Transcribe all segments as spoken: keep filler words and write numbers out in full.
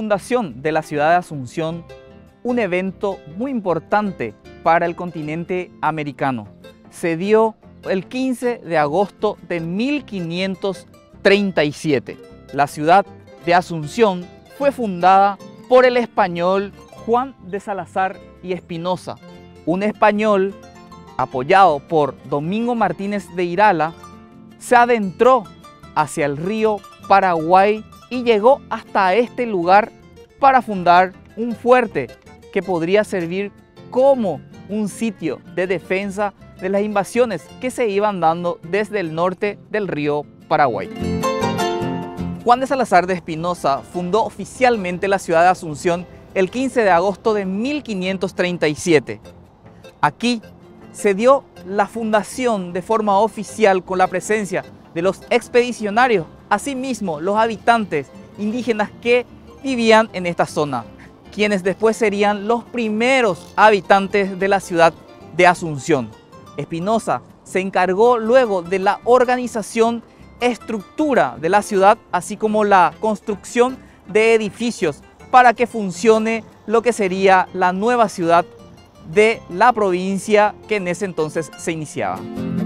fundación de la ciudad de Asunción, un evento muy importante para el continente americano, se dio el quince de agosto de mil quinientos treinta y siete. La ciudad de Asunción fue fundada por el español Juan de Salazar y Espinosa, un español apoyado por Domingo Martínez de Irala. Se adentró hacia el río Paraguay y llegó hasta este lugar para fundar un fuerte que podría servir como un sitio de defensa de las invasiones que se iban dando desde el norte del río Paraguay. Juan de Salazar de Espinosa fundó oficialmente la ciudad de Asunción el quince de agosto de mil quinientos treinta y siete. Aquí se dio la fundación de forma oficial con la presencia de los expedicionarios, asimismo los habitantes indígenas que vivían en esta zona, quienes después serían los primeros habitantes de la ciudad de Asunción. Espinosa se encargó luego de la organización, estructura de la ciudad, así como la construcción de edificios para que funcione lo que sería la nueva ciudad de la provincia que en ese entonces se iniciaba.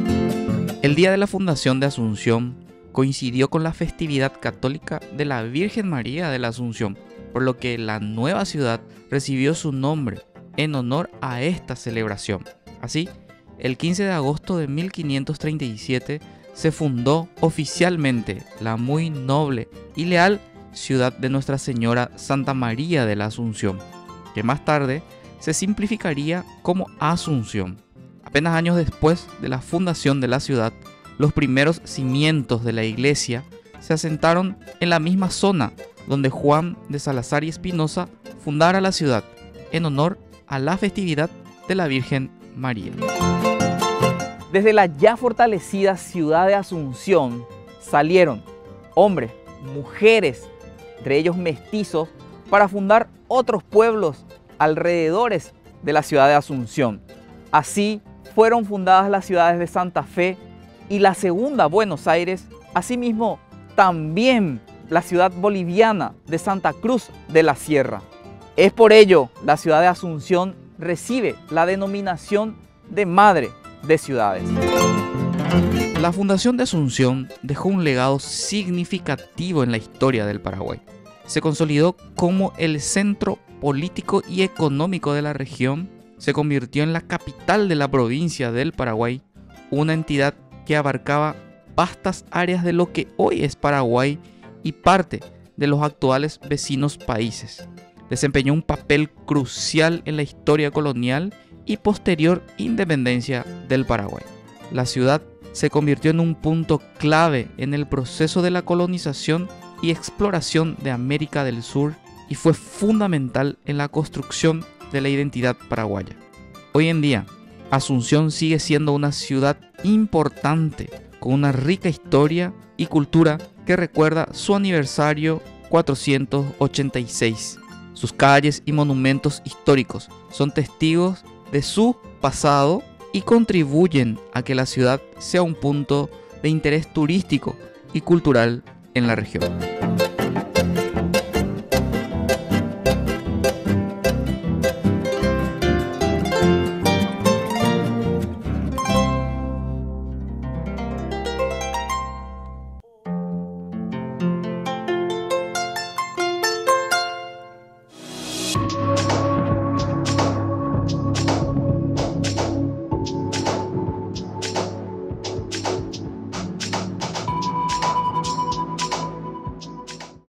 El día de la fundación de Asunción coincidió con la festividad católica de la Virgen María de la Asunción, por lo que la nueva ciudad recibió su nombre en honor a esta celebración. Así, el quince de agosto de mil quinientos treinta y siete se fundó oficialmente la muy noble y leal ciudad de Nuestra Señora Santa María de la Asunción, que más tarde se simplificaría como Asunción. Apenas años después de la fundación de la ciudad, los primeros cimientos de la iglesia se asentaron en la misma zona donde Juan de Salazar y Espinosa fundara la ciudad en honor a la festividad de la Virgen María. Desde la ya fortalecida ciudad de Asunción salieron hombres, mujeres, entre ellos mestizos, para fundar otros pueblos alrededores de la ciudad de Asunción. Así fueron fundadas las ciudades de Santa Fe y la segunda, Buenos Aires, asimismo también la ciudad boliviana de Santa Cruz de la Sierra. Es por ello la ciudad de Asunción recibe la denominación de Madre de Ciudades. La fundación de Asunción dejó un legado significativo en la historia del Paraguay. Se consolidó como el centro político y económico de la región, se convirtió en la capital de la provincia del Paraguay, una entidad que abarcaba vastas áreas de lo que hoy es Paraguay y parte de los actuales vecinos países. Desempeñó un papel crucial en la historia colonial y posterior independencia del Paraguay. La ciudad se convirtió en un punto clave en el proceso de la colonización y exploración de América del Sur y fue fundamental en la construcción de la identidad paraguaya. Hoy en día, Asunción sigue siendo una ciudad importante con una rica historia y cultura que recuerda su aniversario cuatrocientos ochenta y seis. Sus calles y monumentos históricos son testigos de su pasado y contribuyen a que la ciudad sea un punto de interés turístico y cultural en la región.